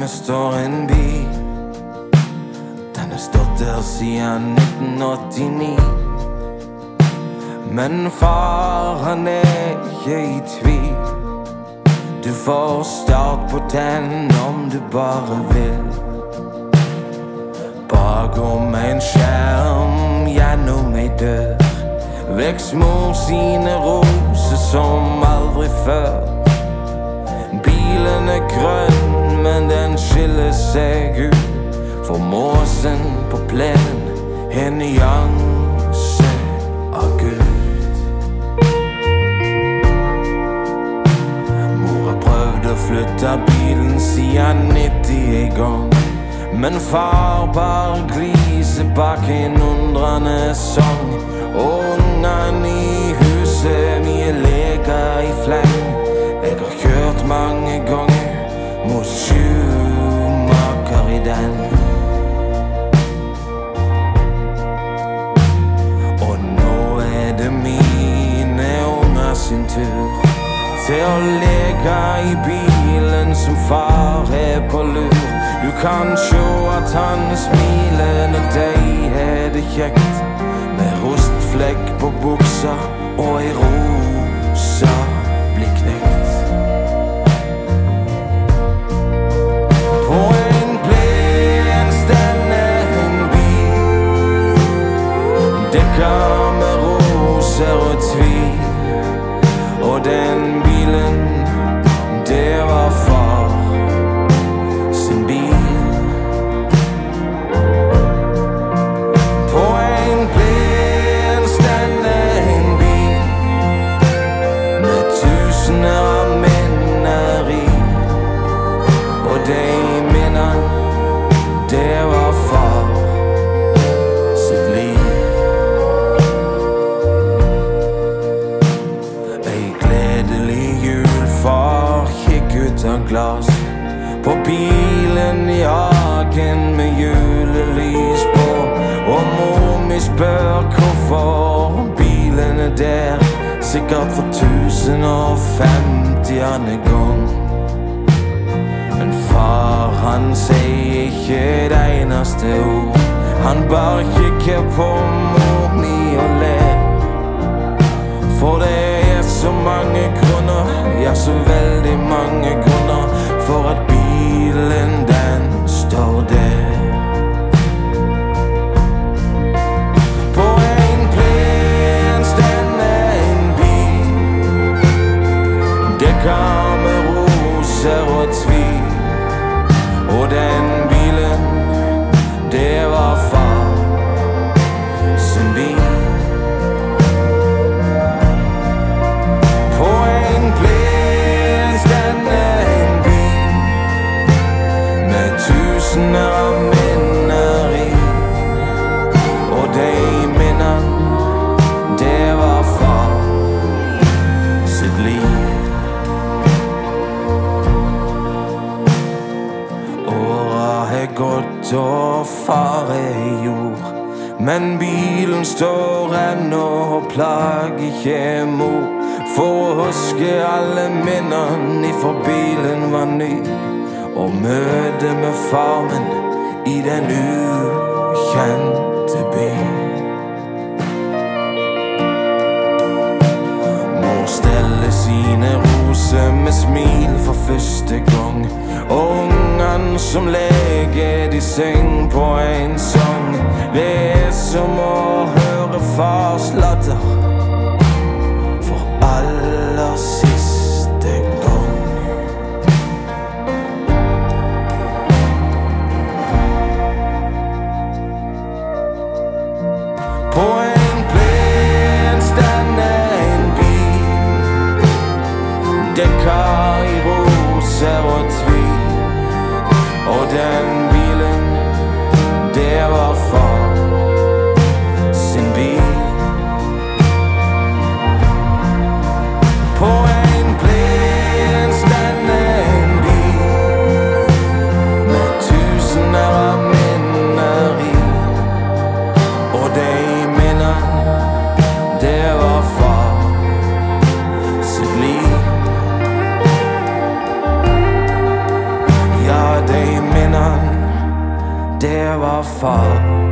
hjemme står en bil. Den har stått der siden 1989. Men far, han er ikke i tvil. Du får start på den om du bare vil. Bakom en skjerm, gjennom ei dør, veks mor sine roser som aldri før. Bilen er grønn, men den skiller seg ut. For måsen på plenen er en nyanse av gult. Mor har prøvd å flytte bilen siden 90 en gang, men far bare gliser bak en undrende sang. Og ungene i huset, mye leker i fleng. Jeg har kjørt mange ganger mot sjumaker i den. Og nå er det mine unger sin tur til å leke i bilen som far er på lur. Du kan se at han smiler når de har det kjekt, med rustflekk på buksa og ei rosa blir knekt. På en plen stender en bil, dekka med roser og tvil. Og den bilen, det var far sin bil. På en plen stender en bil, med tusener av minner i. Og de minnene, det var far sitt liv. Ei gledelig jul, far gikk ut av glas. På bilen i hagen med julelys på. Og mor mi spør hvorfor bilen er der, sikkert for 1050 gang. Men far, han sier ikke det eneste ord. Han bare kikker på mor mi og ler. For det er så mange grunner, ja, så veldig mange grunner, for at bilen, den står der. På en plen stender en bil, dekka med roser og tvil. Og den bilen, det var far sin bil. På en plen stender en bil, med tusener av minner i. Og de minnene, det var far sitt liv. Åra har gått og far er i jord, men bilen står ennå og plager ikke mor. For å huske alle minnene ifra bilen var ny, og møte med farmen i den ukjente by. Mor steller sine roser med smil for første gang. Og ungene som leker, de synger på en sang. Det er som å høre fars latter for aller siste gang. På en plen stender en bil, dekka i roser og tvil. Og den bilen, det var far sin bil. På en plen stender en bil, med tusener av minner i. Og de minnene, det var far sitt liv. Ja, de far.